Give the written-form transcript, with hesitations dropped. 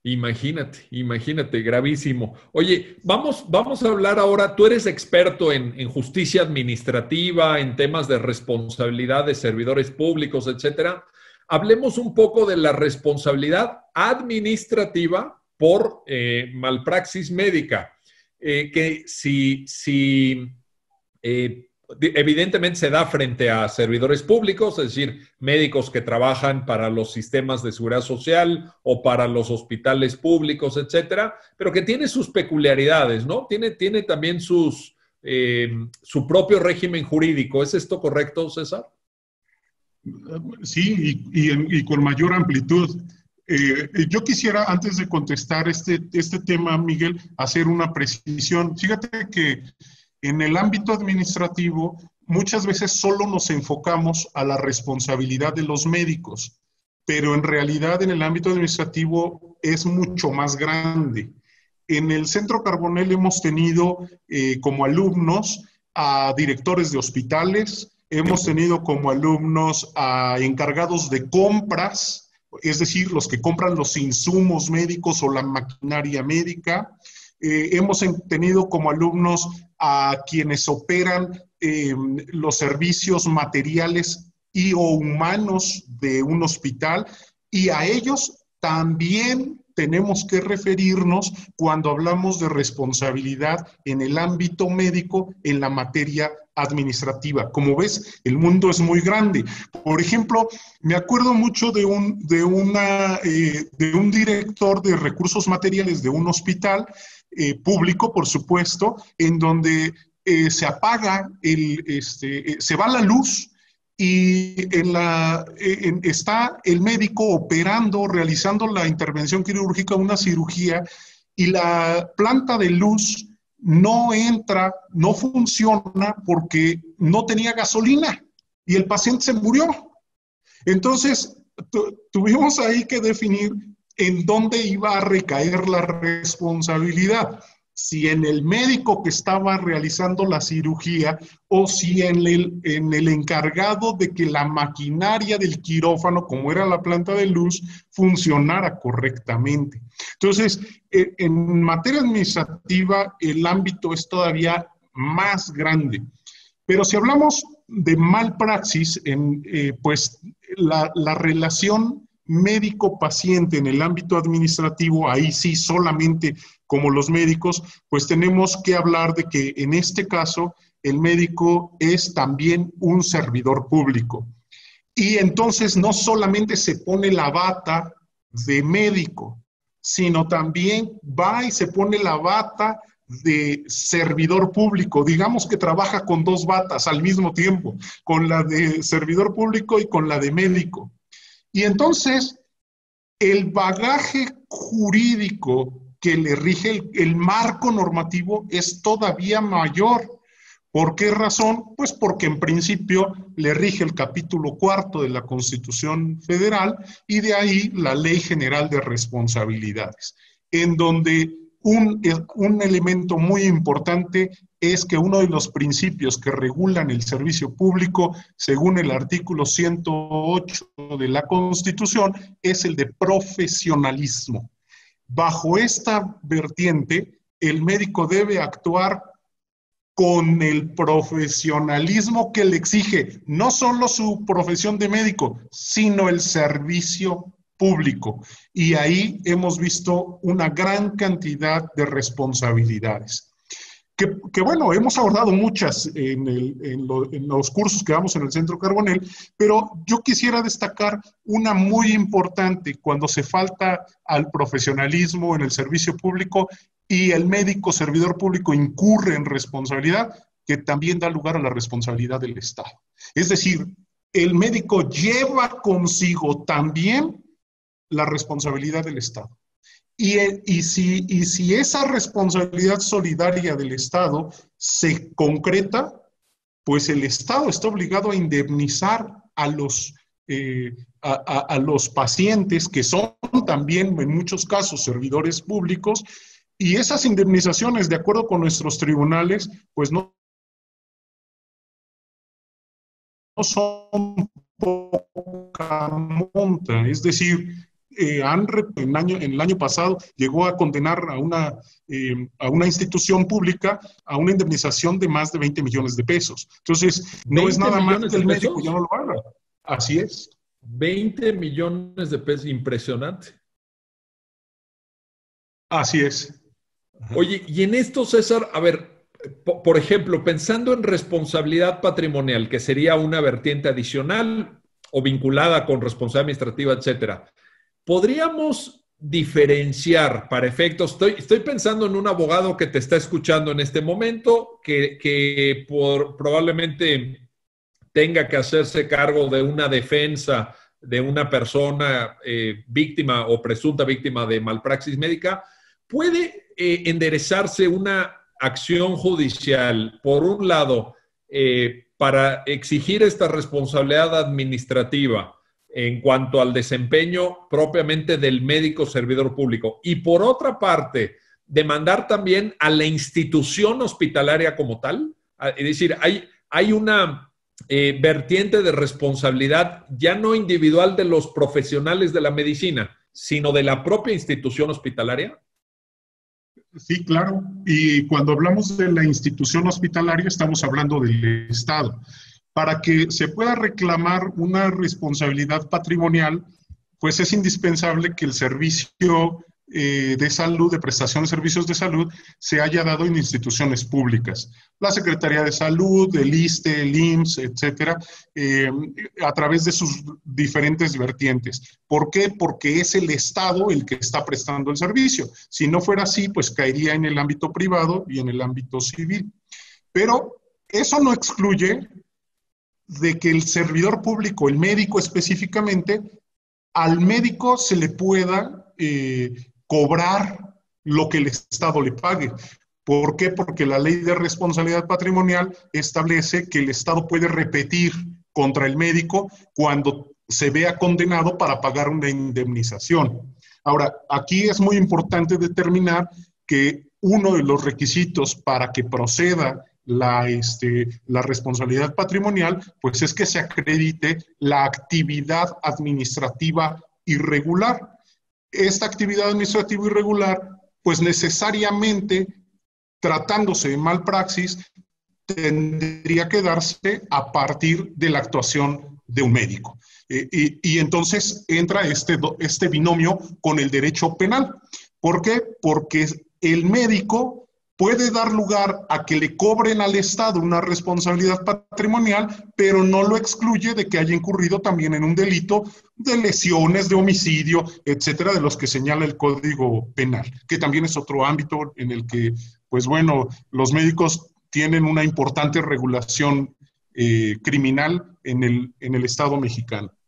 Imagínate, gravísimo. Oye, vamos a hablar ahora, tú eres experto en justicia administrativa, en temas de responsabilidad de servidores públicos, etcétera. Hablemos un poco de la responsabilidad administrativa por malpraxis médica, que si evidentemente se da frente a servidores públicos, es decir, médicos que trabajan para los sistemas de seguridad social o para los hospitales públicos, etcétera, pero que tiene sus peculiaridades, ¿no? Tiene también su propio régimen jurídico. ¿Es esto correcto, César? Sí, y con mayor amplitud. Yo quisiera, antes de contestar este tema, Miguel, hacer una precisión. Fíjate que en el ámbito administrativo, muchas veces solo nos enfocamos a la responsabilidad de los médicos, pero en realidad en el ámbito administrativo es mucho más grande. En el Centro Carbonell hemos tenido como alumnos a directores de hospitales, hemos tenido como alumnos a encargados de compras, es decir, los que compran los insumos médicos o la maquinaria médica. Hemos tenido como alumnos a quienes operan los servicios materiales y o humanos de un hospital, y a ellos también tenemos que referirnos cuando hablamos de responsabilidad en el ámbito médico en la materia administrativa. Como ves, el mundo es muy grande. Por ejemplo, me acuerdo mucho de un director de recursos materiales de un hospital público, por supuesto, en donde se apaga, se va la luz y está el médico operando, realizando la intervención quirúrgica, una cirugía, y la planta de luz no entra, no funciona porque no tenía gasolina y el paciente se murió. Entonces, tuvimos ahí que definir en dónde iba a recaer la responsabilidad, si en el médico que estaba realizando la cirugía o si en el encargado de que la maquinaria del quirófano, como era la planta de luz, funcionara correctamente. Entonces, en materia administrativa, el ámbito es todavía más grande. Pero si hablamos de malpraxis, pues la relación médico-paciente en el ámbito administrativo, ahí sí solamente como los médicos, pues tenemos que hablar de que en este caso el médico es también un servidor público. Y entonces no solamente se pone la bata de médico, sino también va y se pone la bata de servidor público. Digamos que trabaja con dos batas al mismo tiempo, con la de servidor público y con la de médico. Y entonces el bagaje jurídico que le rige el marco normativo es todavía mayor. ¿Por qué razón? Pues porque en principio le rige el capítulo 4 de la Constitución Federal y de ahí la Ley General de Responsabilidades, en donde un elemento muy importante es que uno de los principios que regulan el servicio público, según el artículo 108 de la Constitución, es el de profesionalismo. Bajo esta vertiente, el médico debe actuar con el profesionalismo que le exige no solo su profesión de médico, sino el servicio público. Y ahí hemos visto una gran cantidad de responsabilidades. Que bueno, hemos abordado muchas en los cursos que damos en el Centro Carbonell, pero yo quisiera destacar una muy importante cuando se falta al profesionalismo en el servicio público y el médico servidor público incurre en responsabilidad, que también da lugar a la responsabilidad del Estado. Es decir, el médico lleva consigo también la responsabilidad del Estado. Y si esa responsabilidad solidaria del Estado se concreta, pues el Estado está obligado a indemnizar a los pacientes que son también en muchos casos servidores públicos, y esas indemnizaciones, de acuerdo con nuestros tribunales, pues no son poca monta. Es decir, en el año pasado llegó a condenar a una institución pública a una indemnización de más de 20 millones de pesos. Entonces, no es nada más que el médico ya no lo haga. Así es. 20 millones de pesos, impresionante. Así es. Oye, y en esto, César, a ver, por ejemplo, pensando en responsabilidad patrimonial, que sería una vertiente adicional o vinculada con responsabilidad administrativa, etcétera, ¿podríamos diferenciar para efectos? Estoy pensando en un abogado que te está escuchando en este momento, que probablemente tenga que hacerse cargo de una defensa de una persona víctima o presunta víctima de malpraxis médica. ¿Puede enderezarse una acción judicial, por un lado, para exigir esta responsabilidad administrativa en cuanto al desempeño propiamente del médico servidor público, y por otra parte, demandar también a la institución hospitalaria como tal? Es decir, hay una vertiente de responsabilidad ya no individual de los profesionales de la medicina, sino de la propia institución hospitalaria. Sí, claro. Y cuando hablamos de la institución hospitalaria, estamos hablando del Estado. Para que se pueda reclamar una responsabilidad patrimonial, pues es indispensable que el servicio de salud, de prestación de servicios de salud, se haya dado en instituciones públicas. La Secretaría de Salud, el ISSSTE, el IMSS, etcétera, a través de sus diferentes vertientes. ¿Por qué? Porque es el Estado el que está prestando el servicio. Si no fuera así, pues caería en el ámbito privado y en el ámbito civil. Pero eso no excluye de que el servidor público, el médico específicamente, al médico se le pueda cobrar lo que el Estado le pague. ¿Por qué? Porque la ley de responsabilidad patrimonial establece que el Estado puede repetir contra el médico cuando se vea condenado para pagar una indemnización. Ahora, aquí es muy importante determinar que uno de los requisitos para que proceda la responsabilidad patrimonial, pues es que se acredite la actividad administrativa irregular. Esta actividad administrativa irregular, pues necesariamente, tratándose de malpraxis, tendría que darse a partir de la actuación de un médico. Y entonces entra este binomio con el derecho penal. ¿Por qué? Porque el médico puede dar lugar a que le cobren al Estado una responsabilidad patrimonial, pero no lo excluye de que haya incurrido también en un delito de lesiones, de homicidio, etcétera, de los que señala el Código Penal, que también es otro ámbito en el que, pues bueno, los médicos tienen una importante regulación criminal en el Estado mexicano.